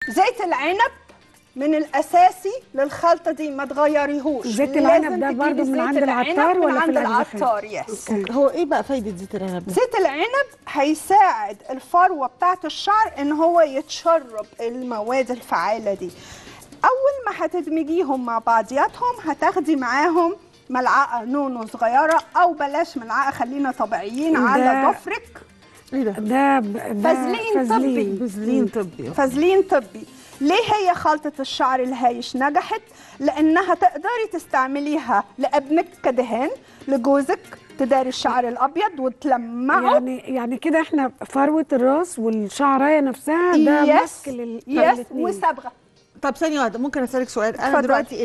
زيت العنب من الاساسي للخلطه دي، ما تغيريهوش. زيت العنب ده برضو من عند العطار ولا في العطار؟ يس. هو ايه بقى فايده زيت العنب ده؟ زيت العنب هيساعد الفروه بتاعت الشعر ان هو يتشرب المواد الفعاله دي. اول ما هتدمجيهم مع بعضياتهم هتاخدي معاهم ملعقه نونو صغيره، او بلاش ملعقه، خلينا طبيعيين على ضفرك. ايه ده؟ فازلين طبي. فازلين طبي. فازلين طبي. ليه هي خلطة الشعر الهايش نجحت؟ لأنها تقدري تستعمليها لابنك كدهان، لجوزك تداري الشعر الأبيض وتلمعه. يعني كده احنا فروة الراس والشعراية نفسها ده ماسك يس وصبغة. طب ثانية واحدة، ممكن أسألك سؤال؟ أنا دلوقتي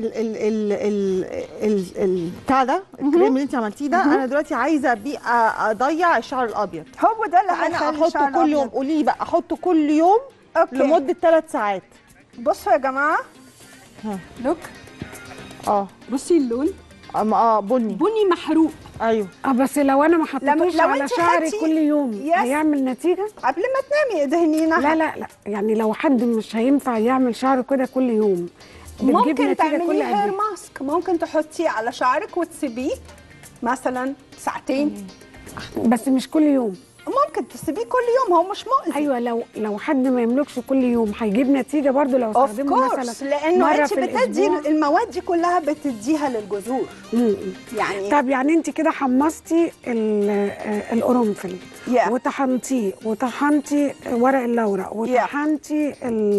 بتاع ده الكريم اللي أنت عملتيه ده، أنا دلوقتي عايزة بيه أضيع الشعر الأبيض. هو ده اللي أنا أحطه كل يوم. قولي لي بقى، أحطه كل يوم لمدة 3 ساعات. بصوا يا جماعة، لوك. بصي اللون بني محروق. ايوه. بس لو انا ما حطيتوش على شعري كل يوم هيعمل نتيجه؟ قبل ما تنامي ادهنينها. لا يعني لو حد مش هينفع يعمل شعره كده كل يوم، ممكن تعمليه هير ماسك، ممكن تحطيه على شعرك وتسيبيه مثلا ساعتين. بس مش كل يوم. ممكن تسيبيه كل يوم، هو مش مؤذي. ايوه، لو حد ما يملكش كل يوم هيجيب نتيجه برضو لو استخدمه مثلا لانه انت بتدي المواد دي كلها بتديها للجذور. يعني طب يعني انت كده حمصتي القرنفل وطحنتيه، وطحنتي ورق اللورا، وطحنتي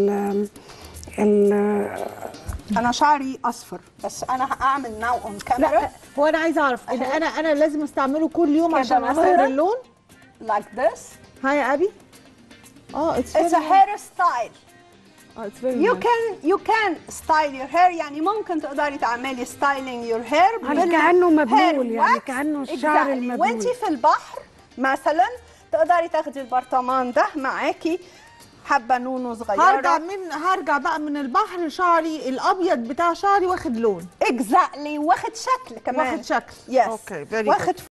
انا شعري اصفر، بس انا هعمل ناو اون كاميرا. لا، هو انا عايزه اعرف انا لازم استعمله كل يوم عشان اغير اللون؟ like this. Hi Abby. It's a hairstyle. It's very you can style your hair. يعني ممكن تقدري تعملي styling your hair كأنه مبلول، يعني كأنه الشعر المبلول. وانتي في البحر مثلا تقدري تاخدي البرطمان ده معاكي، حبه نونو صغيره. هرجع بقى من البحر شعري الابيض بتاع شعري واخد لون. واخد شكل كمان. واخد شكل. يس. اوكي، واخد